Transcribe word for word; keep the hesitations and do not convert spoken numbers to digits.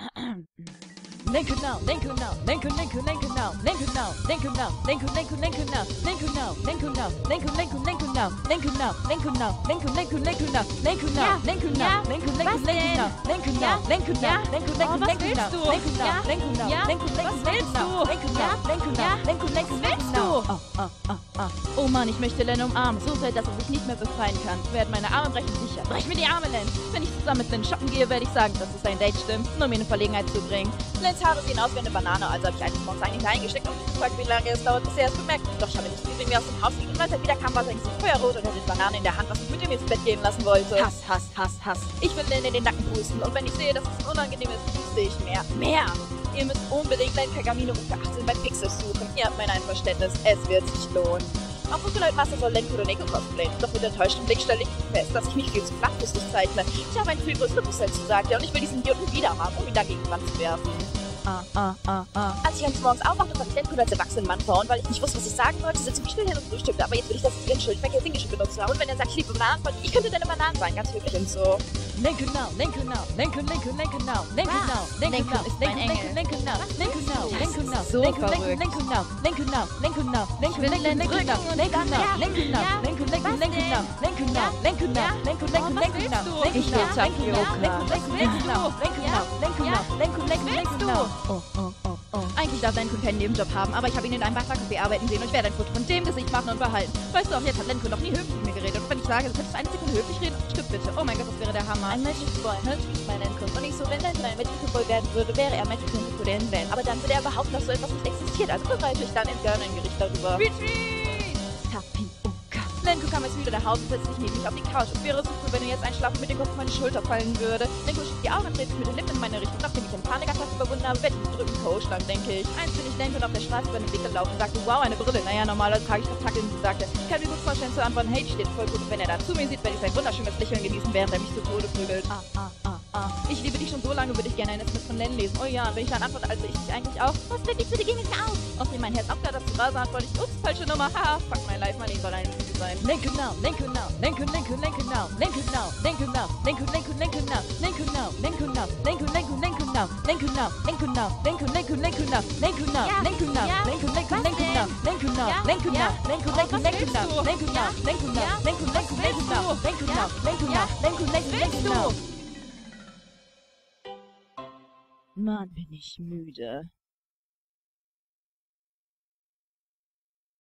Lenke now, lenke now, lenke, lenke, lenke now, lenke now, lenke now, lenke, lenke, lenke now, lenke now, lenke now, lenke, lenke, lenke now, lenke now, lenke now, lenke, lenke, lenke now, lenke now, lenke now, lenke, lenke, lenke now, lenke now, lenke now, lenke, lenke, lenke now, lenke now, lenke now, lenke, lenke, lenke now, lenke now, lenke now, lenke, lenke, lenke now. Oh, oh, oh, oh. Oh Mann, ich möchte Len umarmen, so fest, dass er sich nicht mehr befreien kann. Werden meine Arme brechen sicher. Brech mir die Arme, Len. Wenn ich zusammen mit Len shoppen gehe, werde ich sagen, dass es ein Date stimmt, nur mir eine Verlegenheit zu bringen. Lens Haare sehen aus wie eine Banane, also habe ich eigentlich morgens eigentlich reingesteckt und gefragt, wie lange es dauert, bis er es bemerkt. Doch ich habe nicht gesehen, wie er aus dem Haus ging und als er wieder kam, war sein Gesicht feuerrot und er hatte die Banane in der Hand, was ich mit ihm ins Bett gehen lassen wollte. Hass, Hass, Hass, Hass. Ich will Len in den Nacken pusten und wenn ich sehe, dass es unangenehm ist, puste ich mehr. Mehr! Ihr müsst unbedingt Len Pergamino Route achtzehn bei Pixels suchen. Ihr habt mein Einverständnis, es wird sich lohnen. Auf Fukuleut Master soll Len Kuroneko cosplayen, doch mit enttäuschtem Blick stelle ich fest, dass ich mich viel zu flachbrüstig zeichne. Ich habe einen viel größeren Brust als du sagte und ich will diesen Idioten wieder haben, um ihn dagegen Wand zu werfen. Ah, ah, ah, ah. Als ich eines Morgens aufwachte, fand ich Len als erwachsenen Mann vor und weil ich nicht wusste, was ich sagen wollte, sitze ich still hin und frühstückte, aber jetzt will ich das Schild Verkehrsingeschicht benutzt haben und wenn er sagt, ich liebe Bananen, ich könnte deine Bananen sein, ganz höflich und so. Lenke now, lenke now, lenke, lenke, lenke now, lenke now, lenke now, lenke, lenke, lenke now, lenke now, lenke now, so lenke, lenke, verrückt. lenke now, lenke now, lenke now, lenke, lenke, lenke now, lenke now, lenke now, lenke, lenke, lenke now, lenke now, lenke now, lenke, lenke, lenke now, lenke Ich now, will lenke now, Tapioca. lenke, lenke, lenke now, lenke now, lenke now, lenke, lenke, lenke now. Oh, oh, oh, oh. Eigentlich darf Lenko keinen Nebenjob haben, aber ich habe ihn in einem Wassercafé arbeiten sehen und ich werde ein Foto von dem Gesicht machen und behalten. Weißt du, auch jetzt hat Lenko noch nie höflich mit mir geredet. Und wenn ich sage, du könntest eine Sekunde höflich reden, stimmt bitte. Oh mein Gott, das wäre der Hammer. Ein Magic Boy, hört sich mein Lenko. Und ich so, wenn Lenko ein Magic Boy werden würde, wäre er Magic Boy der Welt. Aber dann würde er behaupten, dass so etwas nicht existiert. Also bereite ich dann in gerne ein Gericht darüber. Retreat! Tapioca. Lenko kam jetzt wieder nach Hause und setzt sich neben mich auf die Couch. Es wäre so cool, wenn er jetzt einschlafen mit dem Kopf auf meine Schulter fallen würde. Lenko schiebt die Augen und dreht sich mit den Lippen in meine Richtung. Nachdem ich eine Panikattacke überwunden habe, werde ich mich drücken Coach lang, denke ich. Eins bin ich Lenko und auf der Straße über den Weg gelaufen und sagte, wow, eine Brille. Naja, normalerweise trage ich Kontakte und sie sagte, ich kann mir gut vorstellen zu antworten, hey, die steht voll gut. Und wenn er dann zu mir sieht, werde ich sein wunderschönes Lächeln genießen, während er mich zu Tode prügelt. Ah, ah, ah, ah. Ich liebe dich schon so lange, würde ich gerne ein S M S von Len lesen. Oh ja, wenn ich dann antworte, also ich dich eigentlich auch. Was wirklich, bitte geh mit mir aus. Außerdem mein Herz auch gerade zu rasend, antworte ich, ups, falsche Nummer, haha, fuck my life, mein Leben soll eine Lüge sein. Lenke now, lenke now, lenke, lenke, lenke now, lenke now, lenke now, lenke, lenke, lenke now, lenke now, lenke now, lenke, lenke, lenke now, lenke now, lenke now, lenke, lenke, lenke now, lenke now, lenke now, lenke, lenke, lenke now, lenke now, lenke now, lenke, lenke, lenke now, lenke now, lenke now, lenke, lenke, lenke now, lenke now, lenke now, lenke, lenke, lenke now. Mann, bin ich müde.